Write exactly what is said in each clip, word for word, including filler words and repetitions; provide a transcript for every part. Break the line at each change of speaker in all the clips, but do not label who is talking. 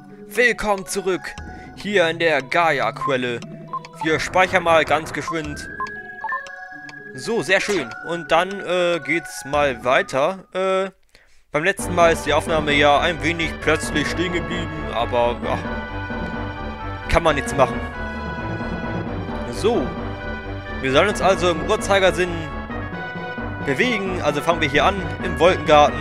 Willkommen zurück, hier in der Gaia-Quelle. Wir speichern mal ganz geschwind. So, sehr schön. Und dann äh, geht's mal weiter. Äh, beim letzten Mal ist die Aufnahme ja ein wenig plötzlich stehen geblieben, aber ja, kann man nichts machen. So, wir sollen uns also im Uhrzeigersinn bewegen. Also fangen wir hier an, im Wolkengarten.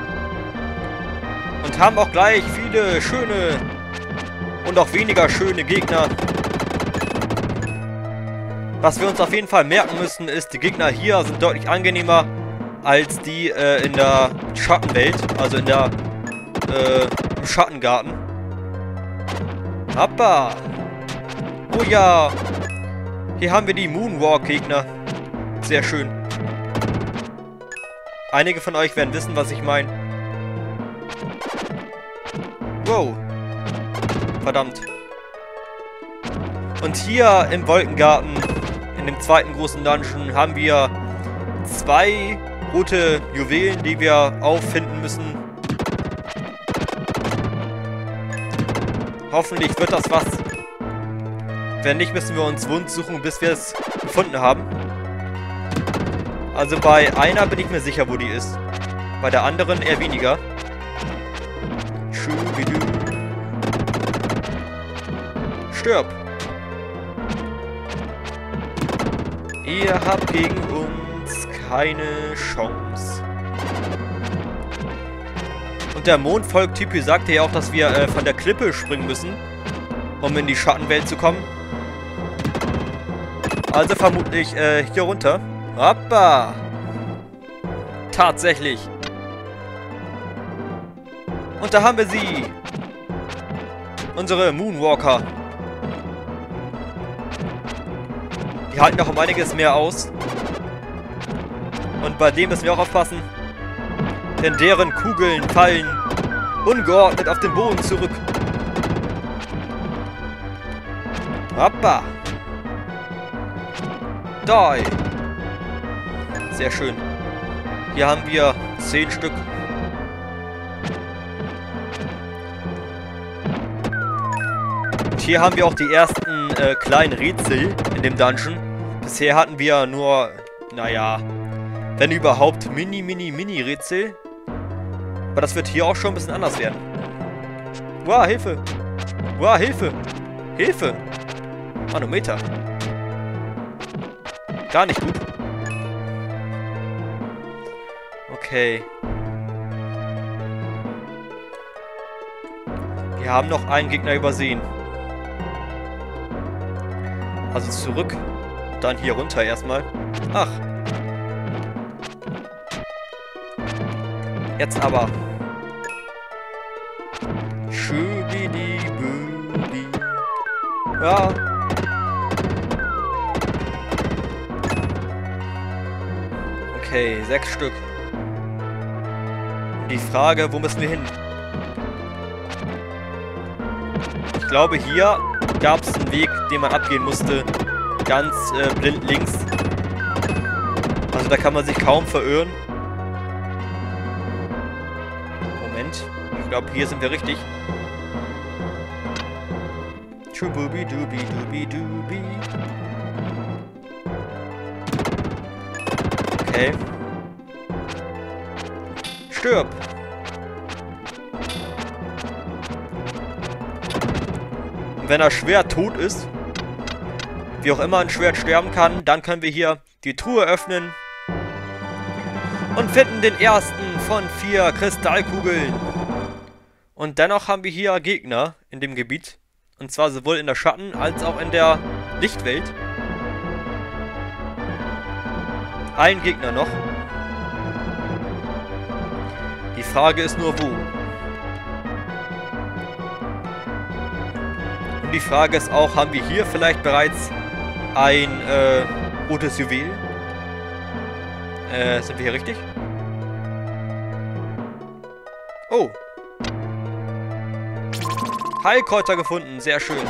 Und haben auch gleich viele schöne und auch weniger schöne Gegner. Was wir uns auf jeden Fall merken müssen, ist, die Gegner hier sind deutlich angenehmer als die äh, in der Schattenwelt, also in der äh, im Schattengarten. Hoppa! Oh ja! Hier haben wir die Moonwalk-Gegner. Sehr schön. Einige von euch werden wissen, was ich meine. Wow. Verdammt. Und hier im Wolkengarten, in dem zweiten großen Dungeon, haben wir zwei rote Juwelen, die wir auffinden müssen. Hoffentlich wird das was. Wenn nicht, müssen wir uns wund suchen, bis wir es gefunden haben. Also bei einer bin ich mir sicher, wo die ist. Bei der anderen eher weniger. Stirb! Ihr habt gegen uns keine Chance. Und der Mondvolk-Typ sagte ja auch, dass wir äh, von der Klippe springen müssen, um in die Schattenwelt zu kommen. Also vermutlich äh, hier runter. Hoppa! Tatsächlich. Und da haben wir sie. Unsere Moonwalker. Die halten noch um einiges mehr aus. Und bei dem müssen wir auch aufpassen. Denn deren Kugeln fallen ungeordnet auf den Boden zurück. Hoppa! Die! Sehr schön. Hier haben wir zehn Stück. Und hier haben wir auch die ersten äh, kleinen Rätsel in dem Dungeon. Bisher hatten wir nur, naja, wenn überhaupt, mini, mini, mini Rätsel. Aber das wird hier auch schon ein bisschen anders werden. Wow, Hilfe! Wow, Hilfe! Hilfe! Manometer. Gar nicht gut. Okay. Wir haben noch einen Gegner übersehen. Also zurück. Dann hier runter erstmal. Ach. Jetzt aber. Schubidi-budi. Ja. Okay, sechs Stück. Die Frage, wo müssen wir hin? Ich glaube, hier gab es einen Weg, den man abgehen musste. Ganz äh, blind links. Also da kann man sich kaum verirren. Moment. Ich glaube, hier sind wir richtig. Schububi dubi dubi dubi. Okay. Stirb! Und wenn er schwer tot ist, wie auch immer ein Schwert sterben kann, dann können wir hier die Truhe öffnen und finden den ersten von vier Kristallkugeln. Und dennoch haben wir hier Gegner in dem Gebiet. Und zwar sowohl in der Schatten- als auch in der Lichtwelt. Ein Gegner noch. Die Frage ist nur, wo. Und die Frage ist auch, haben wir hier vielleicht bereits ein äh, rotes Juwel? Äh, sind wir hier richtig? Oh. Heilkräuter gefunden, sehr schön.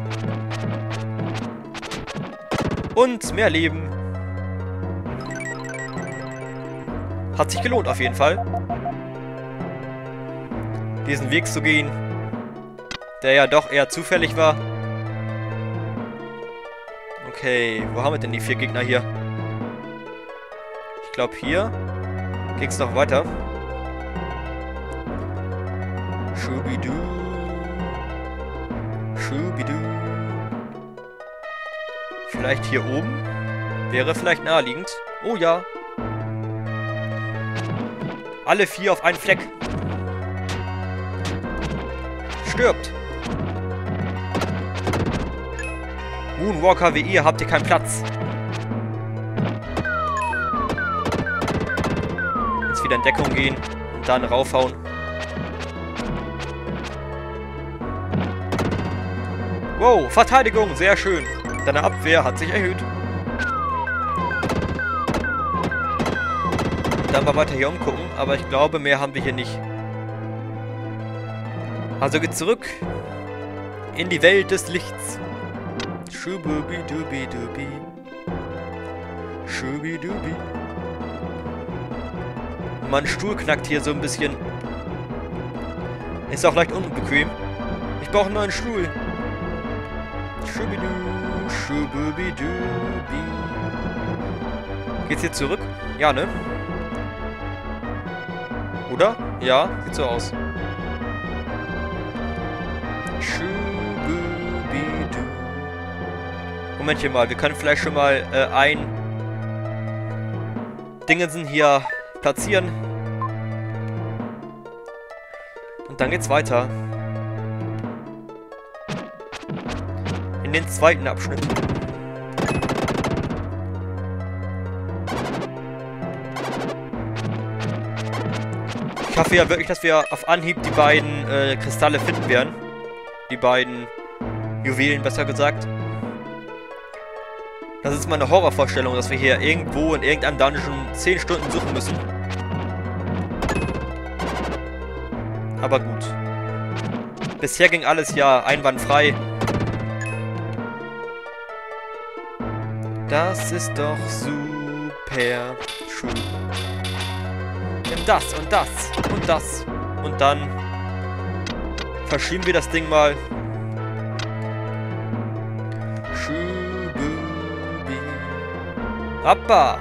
Und mehr Leben. Hat sich gelohnt auf jeden Fall, diesen Weg zu gehen. Der ja doch eher zufällig war. Okay, wo haben wir denn die vier Gegner hier? Ich glaube hier ging es noch weiter. Schubidu. Schubidu. Vielleicht hier oben? Wäre vielleicht naheliegend. Oh ja. Alle vier auf einen Fleck. Stirbt. Moonwalker wie ihr habt ihr keinen Platz. Jetzt wieder in Deckung gehen und dann raufhauen. Wow, Verteidigung, sehr schön. Deine Abwehr hat sich erhöht. Dann mal weiter hier umgucken, aber ich glaube, mehr haben wir hier nicht. Also geht zurück in die Welt des Lichts. Schubidubidubi. Schubidubi. Mein Stuhl knackt hier so ein bisschen. Ist auch leicht unbequem. Ich brauche einen neuen Stuhl. Schubidu, schubidubi. Geht's hier zurück? Ja, ne? Oder? Ja, sieht so aus. Schubidu. Momentchen mal, wir können vielleicht schon mal äh, ein Dingensen hier platzieren. Und dann geht's weiter. In den zweiten Abschnitt. Ich hoffe ja wirklich, dass wir auf Anhieb die beiden äh, Kristalle finden werden. Die beiden Juwelen, besser gesagt. Das ist meine Horrorvorstellung, dass wir hier irgendwo in irgendeinem Dungeon zehn Stunden suchen müssen. Aber gut. Bisher ging alles ja einwandfrei. Das ist doch super schön. Nimm das und das und das. Und dann verschieben wir das Ding mal. Schububi. Hoppa.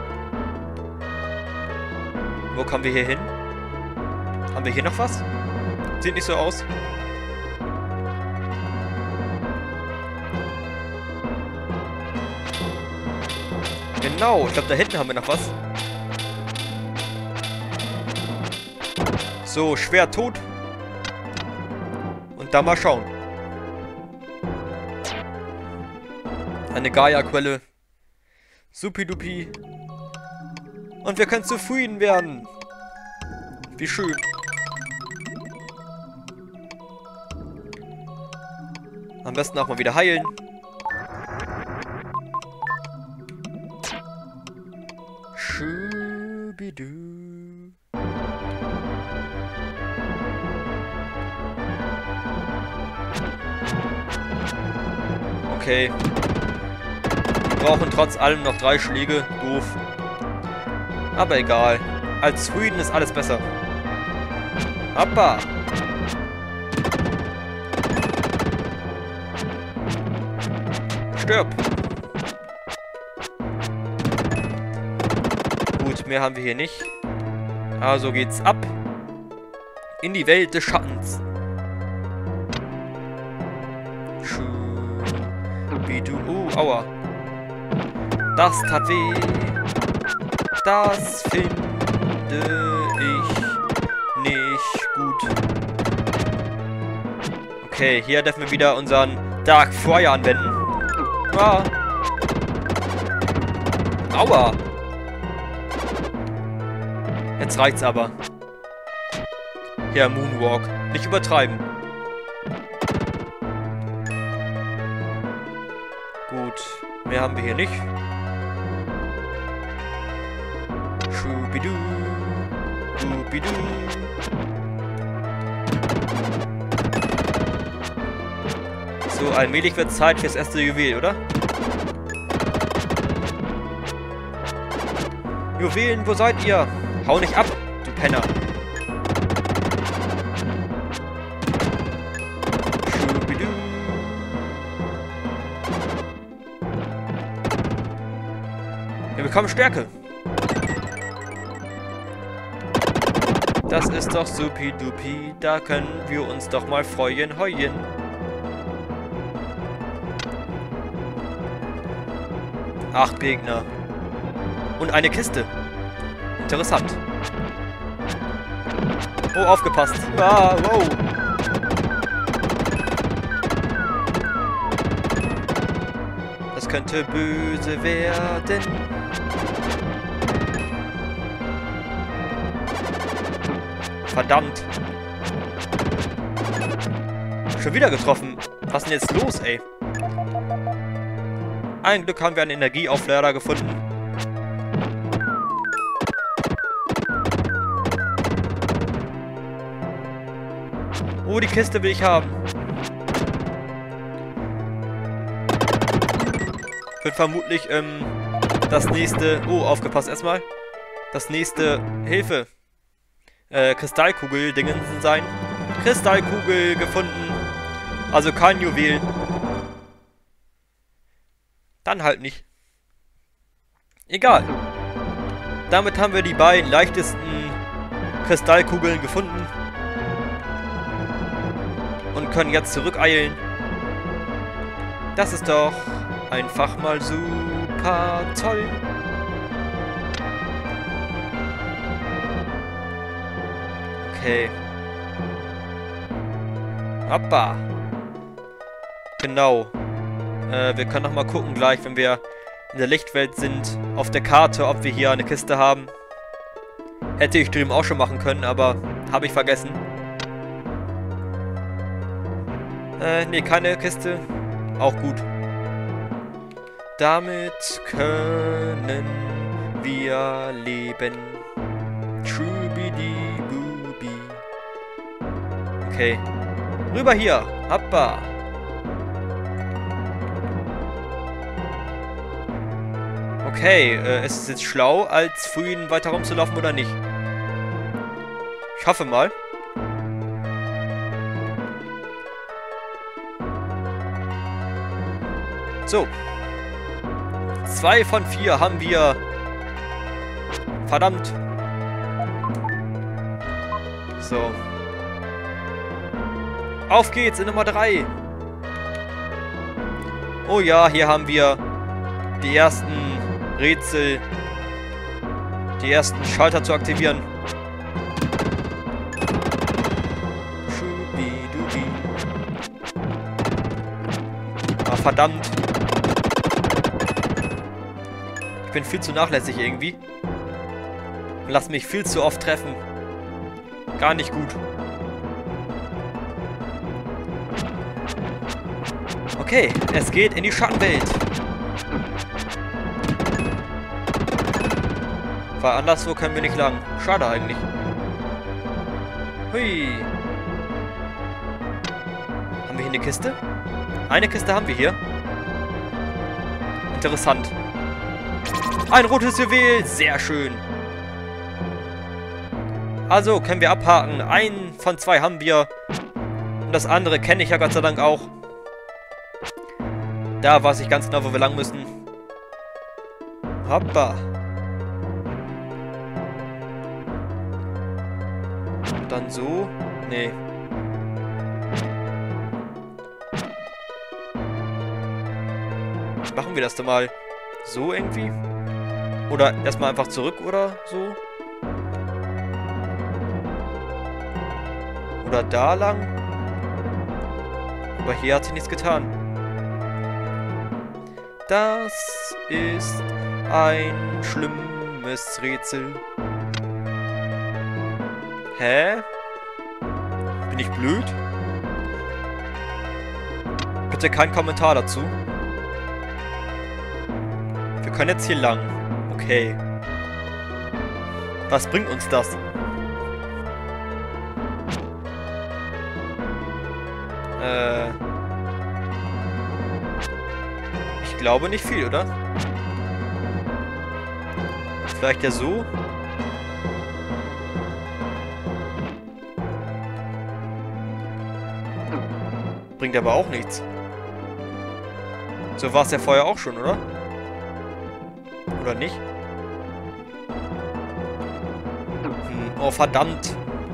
Wo kommen wir hier hin? Haben wir hier noch was? Sieht nicht so aus. Genau, ich glaube, da hinten haben wir noch was. So, schwer tot. Und da mal schauen. Eine Gaia-Quelle. Supidupi. Und wir können zufrieden werden. Wie schön. Am besten auch mal wieder heilen. Schubidu. Okay. Wir brauchen trotz allem noch drei Schläge. Doof. Aber egal. Als Frieden ist alles besser. Hoppa. Stirb. Gut, mehr haben wir hier nicht. Also geht's ab in die Welt des Schattens. Schubidu. Oh, aua. Das tat weh. Das finde ich nicht gut. Okay, hier dürfen wir wieder unseren Dark Fire anwenden. Ah. Aua. Jetzt reicht's aber. Ja, Moonwalk. Nicht übertreiben. Gut. Mehr haben wir hier nicht. Schubidu. Schubidu. So, allmählich wird Zeit fürs erste Juwel, oder? Juwelen, wo seid ihr? Hau nicht ab, du Penner. bekommen Stärke. Das ist doch supi-dupi. Da können wir uns doch mal freuen, heuen. Acht Gegner. Und eine Kiste. Interessant. Oh, aufgepasst. Ah, wow. Das könnte böse werden. Verdammt. Schon wieder getroffen. Was ist denn jetzt los, ey? Ein Glück haben wir einen Energieauflader gefunden. Oh, die Kiste will ich haben. Wird vermutlich ähm, das nächste... Oh, aufgepasst erstmal. Das nächste... Hilfe. Äh, Kristallkugel-Dingen sein. Kristallkugel gefunden. Also kein Juwel. Dann halt nicht. Egal. Damit haben wir die beiden leichtesten Kristallkugeln gefunden. Und können jetzt zurückeilen. Das ist doch einfach mal super toll. Okay. Hoppa. Genau. Äh, wir können noch mal gucken gleich, wenn wir in der Lichtwelt sind, auf der Karte, ob wir hier eine Kiste haben. Hätte ich drüben auch schon machen können, aber habe ich vergessen. Äh, nee, keine Kiste. Auch gut. Damit können wir leben. Schubidi-bubi. Okay. Rüber hier. Hoppa. Okay, äh, ist es jetzt schlau, als vorhin weiter rumzulaufen oder nicht? Ich hoffe mal. So. Zwei von vier haben wir. Verdammt. So. Auf geht's in Nummer drei. Oh ja, hier haben wir die ersten Rätsel. Die ersten Schalter zu aktivieren. Schubidubi. Ah, verdammt. Ich bin viel zu nachlässig irgendwie. Lass mich viel zu oft treffen. Gar nicht gut. Okay, es geht in die Schattenwelt. Weil anderswo können wir nicht lang. Schade eigentlich. Hui. Haben wir hier eine Kiste? Eine Kiste haben wir hier. Interessant. Ein rotes Juwel. Sehr schön. Also, können wir abhaken. Einen von zwei haben wir. Und das andere kenne ich ja Gott sei Dank auch. Da weiß ich ganz genau, wo wir lang müssen. Hoppa. Und dann so. Nee. Machen wir das denn mal so irgendwie? Oder erstmal einfach zurück oder so? Oder da lang? Aber hier hat sich nichts getan. Das ist ein schlimmes Rätsel. Hä? Bin ich blöd? Bitte kein Kommentar dazu. Wir können jetzt hier lang. Okay. Was bringt uns das? Äh... Ich glaube nicht viel, oder? Vielleicht ja so? Bringt aber auch nichts. So war es ja vorher auch schon, oder? Oder nicht? Oh, verdammt.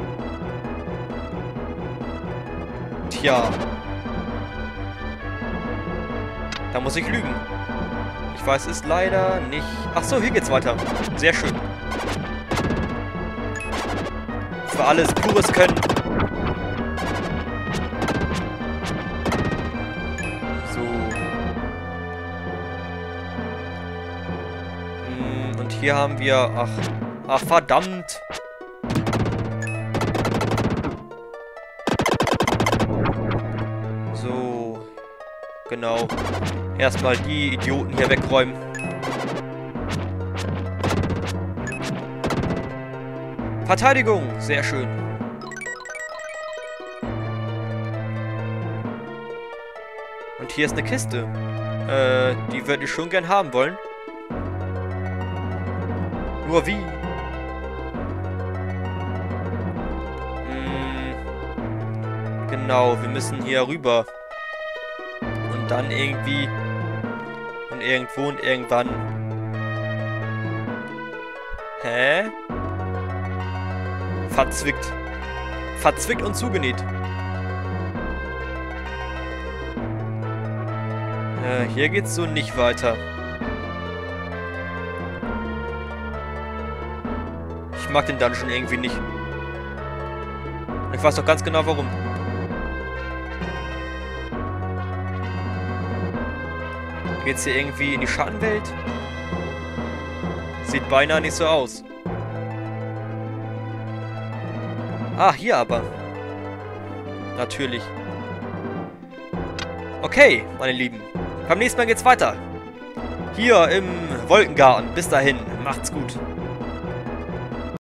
Tja. Da muss ich lügen. Ich weiß es leider nicht. Ach so, hier geht's weiter. Sehr schön. Das war alles pures Können. So. Hm, und hier haben wir... Ach, ach verdammt. So. Genau. Erstmal die Idioten hier wegräumen. Verteidigung! Sehr schön. Und hier ist eine Kiste. Äh, die würde ich schon gern haben wollen. Nur wie? Hm, genau, wir müssen hier rüber. Und dann irgendwie... Und irgendwo und irgendwann... Hä? Verzwickt. Verzwickt und zugenäht. Äh, hier geht's so nicht weiter. Ich mag den Dungeon irgendwie nicht. Ich weiß doch ganz genau warum. Geht's hier irgendwie in die Schattenwelt? Sieht beinahe nicht so aus. Ah, hier aber. Natürlich. Okay, meine Lieben. Beim nächsten Mal geht's weiter. Hier im Wolkengarten. Bis dahin. Macht's gut.